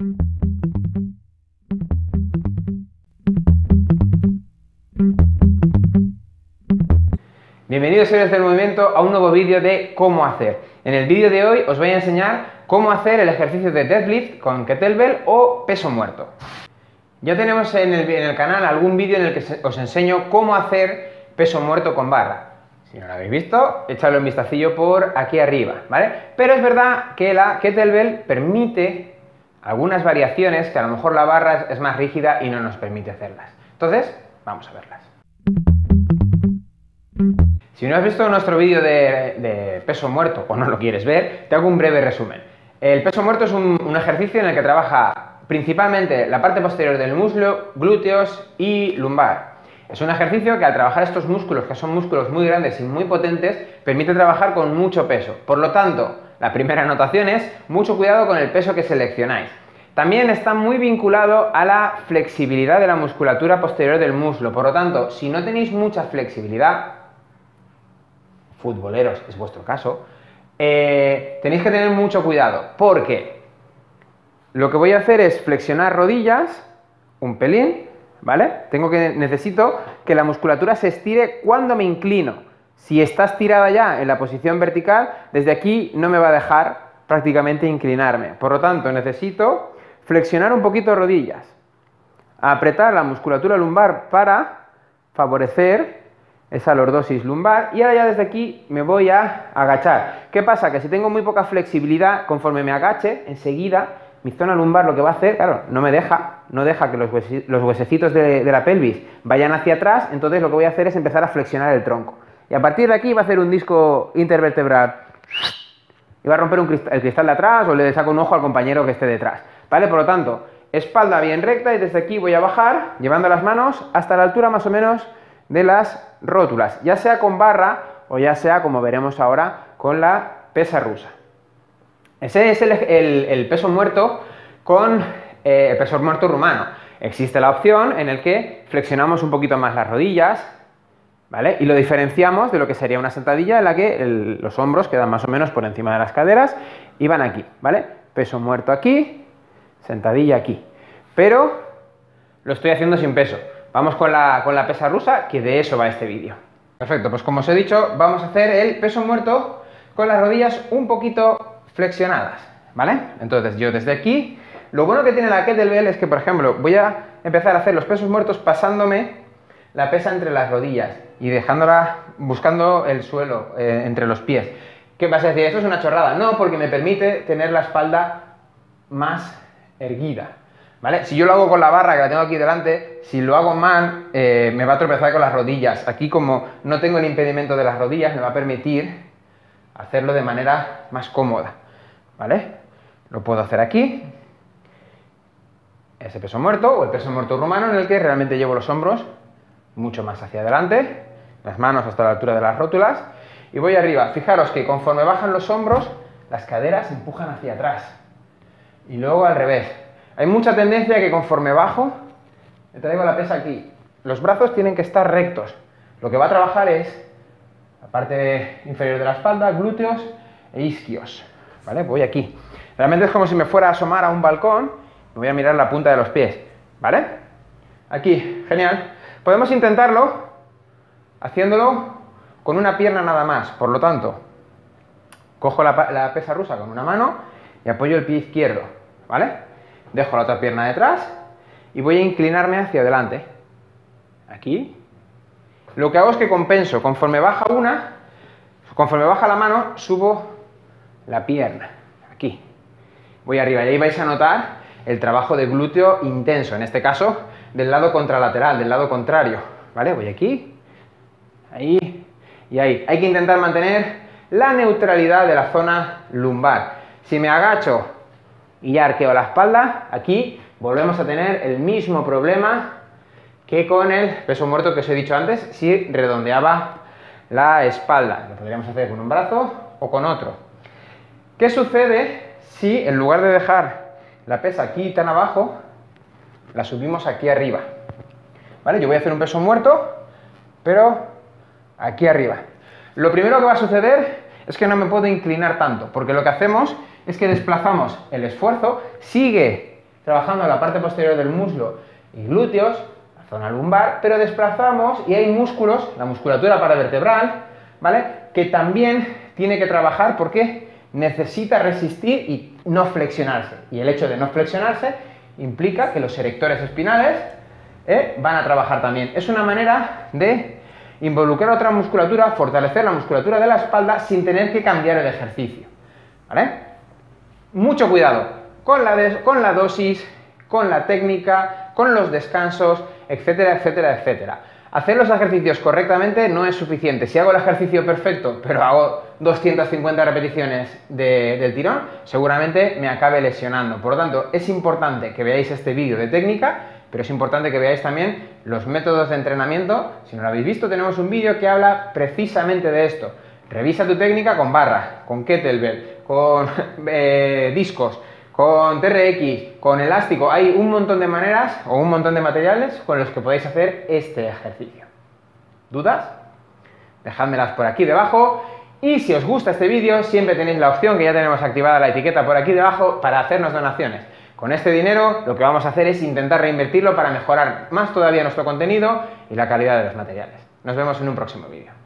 Bienvenidos, señores del movimiento, a un nuevo vídeo de cómo hacer. En el vídeo de hoy os voy a enseñar cómo hacer el ejercicio de deadlift con kettlebell o peso muerto. Ya tenemos en el canal algún vídeo en el que os enseño cómo hacer peso muerto con barra. Si no lo habéis visto, echadle un vistacillo por aquí arriba, ¿vale? Pero es verdad que la kettlebell permite algunas variaciones que a lo mejor la barra es más rígida y no nos permite hacerlas. Entonces, vamos a verlas. Si no has visto nuestro vídeo de peso muerto o no lo quieres ver, te hago un breve resumen. El peso muerto es un ejercicio en el que trabaja principalmente la parte posterior del muslo, glúteos y lumbar. Es un ejercicio que al trabajar estos músculos, que son músculos muy grandes y muy potentes, permite trabajar con mucho peso. Por lo tanto, la primera anotación es mucho cuidado con el peso que seleccionáis. También está muy vinculado a la flexibilidad de la musculatura posterior del muslo. Por lo tanto, si no tenéis mucha flexibilidad, futboleros es vuestro caso, tenéis que tener mucho cuidado, porque lo que voy a hacer es flexionar rodillas un pelín, ¿vale? Necesito que la musculatura se estire cuando me inclino. Si está estirada ya en la posición vertical, desde aquí no me va a dejar prácticamente inclinarme. Por lo tanto, necesito flexionar un poquito rodillas, apretar la musculatura lumbar para favorecer esa lordosis lumbar, y ahora ya desde aquí me voy a agachar. ¿Qué pasa? Que si tengo muy poca flexibilidad, conforme me agache, enseguida mi zona lumbar lo que va a hacer, claro, no deja que los huesecitos de la pelvis vayan hacia atrás, entonces lo que voy a hacer es empezar a flexionar el tronco. Y a partir de aquí va a hacer un disco intervertebral y va a romper el cristal de atrás, o le saco un ojo al compañero que esté detrás, ¿vale? Por lo tanto, espalda bien recta, y desde aquí voy a bajar, llevando las manos hasta la altura más o menos de las rótulas, ya sea con barra o ya sea, como veremos ahora, con la pesa rusa. Ese es el peso muerto con el peso muerto rumano. Existe la opción en el que flexionamos un poquito más las rodillas, ¿vale? Y lo diferenciamos de lo que sería una sentadilla en la que los hombros quedan más o menos por encima de las caderas y van aquí, ¿vale? Peso muerto aquí, sentadilla aquí. Pero lo estoy haciendo sin peso. Vamos con la pesa rusa, que de eso va este vídeo. Perfecto, pues como os he dicho, vamos a hacer el peso muerto con las rodillas un poquito flexionadas, ¿vale? Entonces yo desde aquí, lo bueno que tiene la kettlebell es que, por ejemplo, voy a empezar a hacer los pesos muertos pasándome la pesa entre las rodillas y dejándola, buscando el suelo entre los pies. ¿Qué vas a decir? ¿Esto es una chorrada? No, porque me permite tener la espalda más erguida, ¿vale? Si yo lo hago con la barra, que la tengo aquí delante, si lo hago mal, me va a tropezar con las rodillas. Aquí, como no tengo el impedimento de las rodillas, me va a permitir hacerlo de manera más cómoda, ¿vale? Lo puedo hacer aquí, ese peso muerto, o el peso muerto rumano, en el que realmente llevo los hombros mucho más hacia adelante, las manos hasta la altura de las rótulas, y voy arriba. Fijaros que conforme bajan los hombros, las caderas se empujan hacia atrás, y luego al revés. Hay mucha tendencia que conforme bajo, me traigo la pesa aquí. Los brazos tienen que estar rectos. Lo que va a trabajar es la parte inferior de la espalda, glúteos e isquios, ¿vale? Voy aquí. Realmente es como si me fuera a asomar a un balcón, me voy a mirar la punta de los pies, ¿vale? Aquí, genial. Podemos intentarlo haciéndolo con una pierna nada más. Por lo tanto, cojo la pesa rusa con una mano y apoyo el pie izquierdo, ¿vale? Dejo la otra pierna detrás y voy a inclinarme hacia adelante. Aquí. Lo que hago es que compenso. Conforme baja la mano, subo la pierna. Aquí. Voy arriba y ahí vais a notar el trabajo de glúteo intenso. En este caso, del lado contralateral, del lado contrario. ¿Vale? Voy aquí, ahí y ahí. Hay que intentar mantener la neutralidad de la zona lumbar. Si me agacho y ya arqueo la espalda, aquí volvemos a tener el mismo problema que con el peso muerto que os he dicho antes, si redondeaba la espalda. Lo podríamos hacer con un brazo o con otro. ¿Qué sucede si en lugar de dejar la pesa aquí tan abajo, la subimos aquí arriba? ¿Vale? Yo voy a hacer un peso muerto, pero aquí arriba. Lo primero que va a suceder es que no me puedo inclinar tanto, porque lo que hacemos es que desplazamos el esfuerzo, sigue trabajando la parte posterior del muslo y glúteos, la zona lumbar, pero desplazamos y hay músculos, la musculatura paravertebral, ¿vale? Que también tiene que trabajar porque necesita resistir y no flexionarse. Y el hecho de no flexionarse implica que los erectores espinales van a trabajar también. Es una manera de involucrar otra musculatura, fortalecer la musculatura de la espalda sin tener que cambiar el ejercicio, ¿vale? Mucho cuidado con la dosis, con la técnica, con los descansos, etcétera, etcétera, etcétera. Hacer los ejercicios correctamente no es suficiente. Si hago el ejercicio perfecto, pero hago 250 repeticiones del tirón, seguramente me acabe lesionando. Por lo tanto, es importante que veáis este vídeo de técnica, pero es importante que veáis también los métodos de entrenamiento. Si no lo habéis visto, tenemos un vídeo que habla precisamente de esto. Revisa tu técnica con barra, con kettlebell, con discos, con TRX, con elástico. Hay un montón de maneras o un montón de materiales con los que podéis hacer este ejercicio. ¿Dudas? Dejádmelas por aquí debajo. Y si os gusta este vídeo, siempre tenéis la opción, que ya tenemos activada la etiqueta por aquí debajo, para hacernos donaciones. Con este dinero lo que vamos a hacer es intentar reinvertirlo para mejorar más todavía nuestro contenido y la calidad de los materiales. Nos vemos en un próximo vídeo.